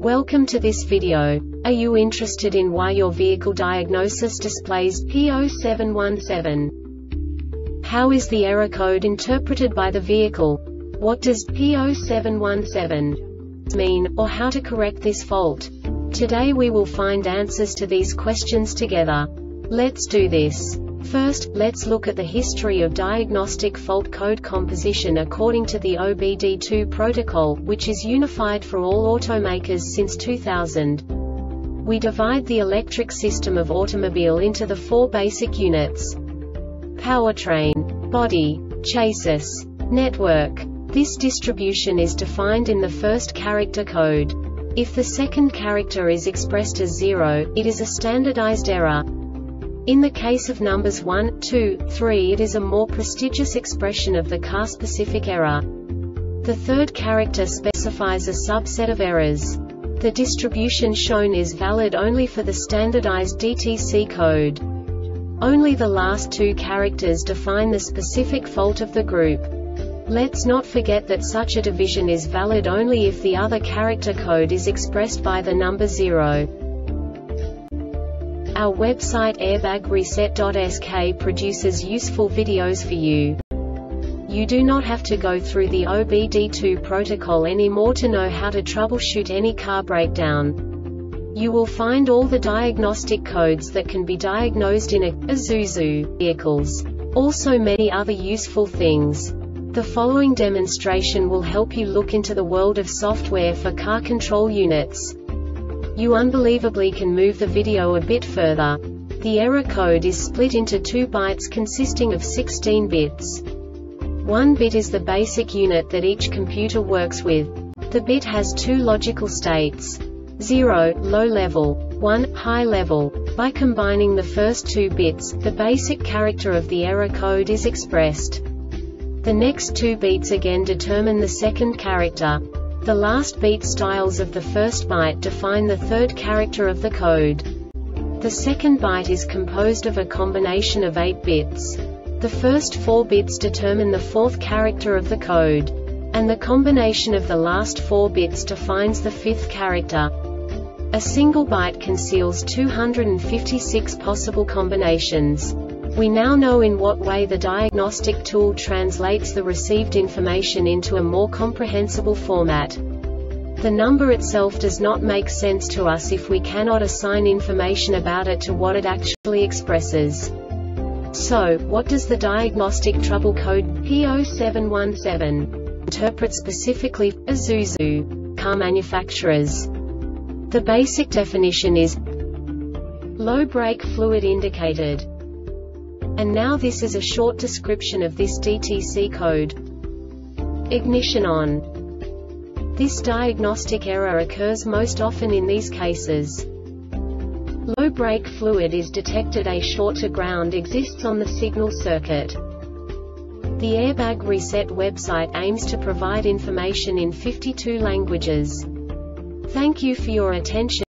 Welcome to this video. Are you interested in why your vehicle diagnosis displays P0717? How is the error code interpreted by the vehicle? What does P0717 mean, or how to correct this fault? Today we will find answers to these questions together. Let's do this. First, let's look at the history of diagnostic fault code composition according to the OBD2 protocol, which is unified for all automakers since 2000. We divide the electric system of automobile into the four basic units: powertrain, body, chassis, network. This distribution is defined in the first character code. If the second character is expressed as 0, it is a standardized error. In the case of numbers 1, 2, 3, it is a more prestigious expression of the car-specific error. The third character specifies a subset of errors. The distribution shown is valid only for the standardized DTC code. Only the last two characters define the specific fault of the group. Let's not forget that such a division is valid only if the other character code is expressed by the number 0. Our website airbagreset.sk produces useful videos for you. You do not have to go through the OBD2 protocol anymore to know how to troubleshoot any car breakdown. You will find all the diagnostic codes that can be diagnosed in Isuzu vehicles. Also many other useful things. The following demonstration will help you look into the world of software for car control units. You unbelievably can move the video a bit further. The error code is split into 2 bytes consisting of 16 bits. 1 bit is the basic unit that each computer works with. The bit has 2 logical states: 0, low level, 1, high level. By combining the first 2 bits, the basic character of the error code is expressed. The next 2 beats again determine the second character. The last beat styles of the first byte define the third character of the code. The second byte is composed of a combination of 8 bits. The first 4 bits determine the fourth character of the code. And the combination of the last 4 bits defines the fifth character. A single byte conceals 256 possible combinations. We now know in what way the diagnostic tool translates the received information into a more comprehensible format. The number itself does not make sense to us if we cannot assign information about it to what it actually expresses. So, what does the diagnostic trouble code P0717 interpret specifically for Isuzu car manufacturers? The basic definition is low brake fluid indicated. And now this is a short description of this DTC code. Ignition on. This diagnostic error occurs most often in these cases. Low brake fluid is detected. A short to ground exists on the signal circuit. The Airbag Reset website aims to provide information in 52 languages. Thank you for your attention.